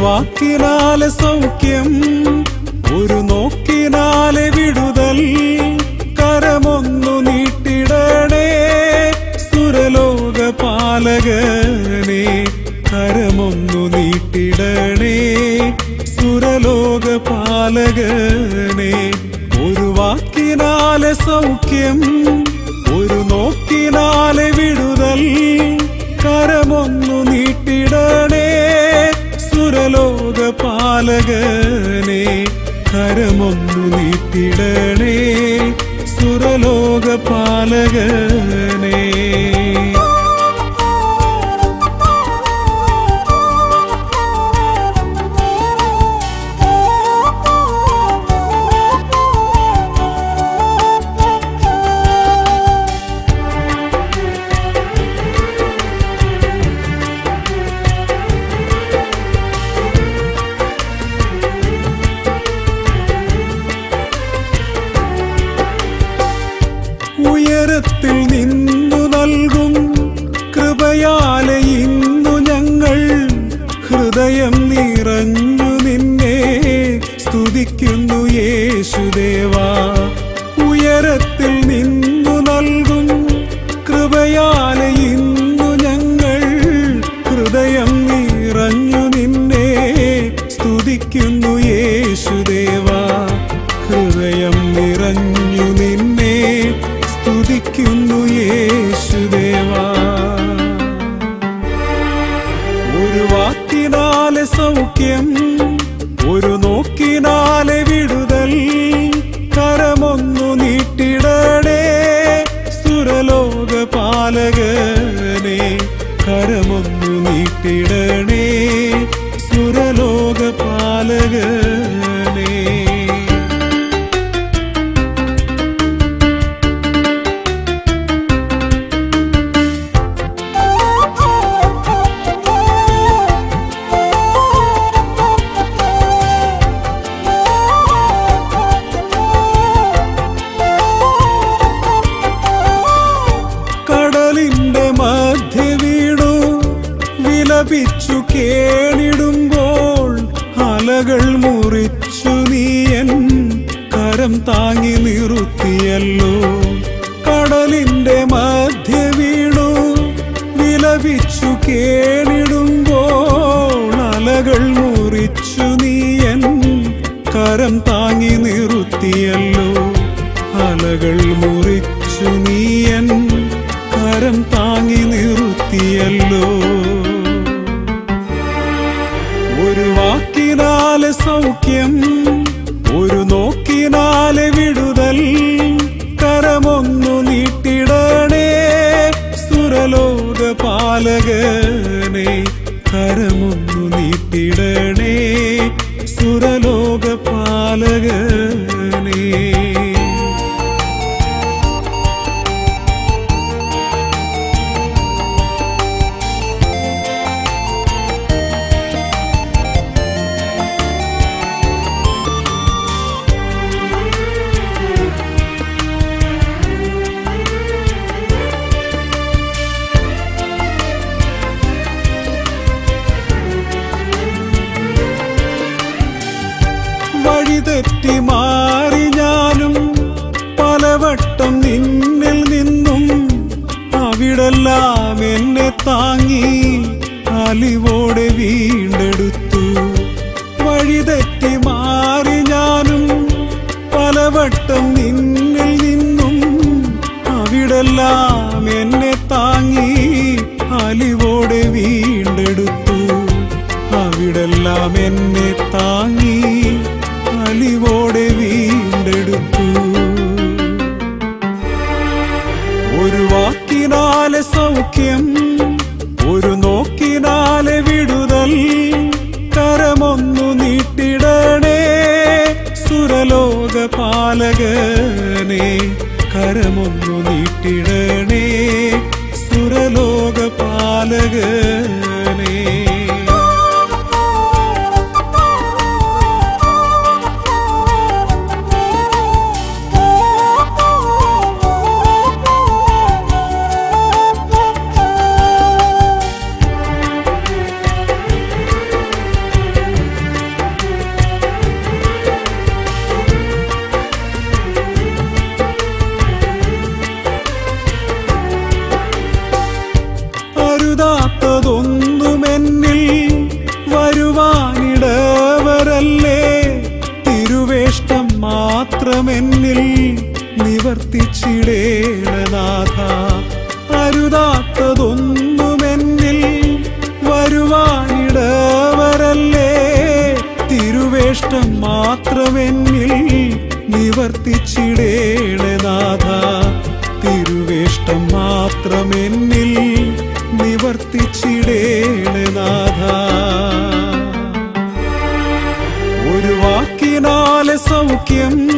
വാക്കിനാലെ സൗഖ്യം, ഒരു നോക്കിനാലെ വിടുതൽ. കരമൊന്നു നീട്ടിടണേ സുരലോക പാലകനെ, കരമൊന്നു നീട്ടിടണേ സുരലോക പാലകനെ. ഒരു വാക്കിനാലെ സൗഖ്യം, ഒരു നോക്കിനാലെ വിടുതൽ. കരമൊന്നു നീട്ടിടണേ സുരലോക പാലകനെ, കരമൊന്നു നീട്ടിടണേ സുരലോക പാലകനെ. ഉയരത്തിൽ നിന്നു നൽകും കൃപയാലെ ഇന്നു ഞങ്ങൾ ഹൃദയം നിറഞ്ഞു നിന്നെ സ്തുതിക്കുന്നു യേശുദേവാ. ഉയരത്തിൽ നിന്നു നൽകും കൃപയാലെ ഇന്നു ഞങ്ങൾ ഹൃദയം നിറഞ്ഞു നിന്നെ സ്തുതിക്കുന്നു യേശുദേവാ. ഹൃദയം നിറഞ്ഞു നിന്നെ സ്തുതിക്കുന്നു യേശുദേവാ. ഒരു വാക്കിനാലെ സൗഖ്യം, ഒരു നോക്കിനാലെ വിടുതൽ. കരമൊന്നു നീട്ടിടണേ സുരലോക പാലകനെ, കരമൊന്നു നീട്ടിടണേ സുരലോക പാലകനെ. കടലിന്റെ മധ്യ വീണു വിലപിച്ചു കേണിടുമ്പോൾ അലകൾ മുറിച്ചു നീയൻ കരം താങ്ങി നിർത്തിയല്ലോ. കടലിന്റെ മധ്യ വീണു വിലപിച്ചു കേണിടുമ്പോൾ അലകൾ മുറിച്ചു നീയൻ കരം താങ്ങി നിർത്തിയല്ലോ. അലകൾ മുറിച്ചു നീയൻ കരം താങ്ങി നിർത്തിയല്ലോ. ഒരു വാക്കിനാലെ സൗഖ്യം, ഒരു നോക്കിനാലെ വിടുതൽ. കരമൊന്നു നീട്ടിടണേ സുരലോക പാലകനെ, കരമൊന്നു നീട്ടിടണേ സുരലോക പാലകനെ. വഴിതെറ്റി മാറി ഞാനും പലവട്ടം നിന്നിൽ നിന്നും, അവിടെല്ലാം എന്നെ താങ്ങി അലിവോടെ വീണ്ടെടുത്തു. വഴിതെറ്റി മാറി ഞാനും പലവട്ടം നിന്നിൽ നിന്നും, അവിടെല്ലാം എന്നെ താങ്ങി അലിവോടെ വീണ്ടെടുത്തു. അവിടെല്ലാം എന്നെ താങ്ങി അലിവോടെ വീണ്ടെടുത്തു. ഒരു വാക്കിനാലെ സൗഖ്യം, ഒരു നോക്കിനാലെ വിടുതൽ. കരമൊന്നു നീട്ടിടണേ സുരലോക പാലകനെ, കരമൊന്നു നീട്ടിടണേ സുരലോക പാലകനെ. മാത്രമെന്നിൽ നിവർത്തിച്ചിടേണ നാഥ. അരുതാത്തതൊന്നുമെന്നിൽ വരുവാനിടവരല്ലേ. തിരുവേഷ്ടം മാത്രമെന്നിൽ നിവർത്തിച്ചിടേണ നാഥ. തിരുവേഷ്ടം മാത്രമെന്നിൽ നിവർത്തിച്ചിടേണ നാഥ. ഒരു വാക്കിനാലെ സൗഖ്യം,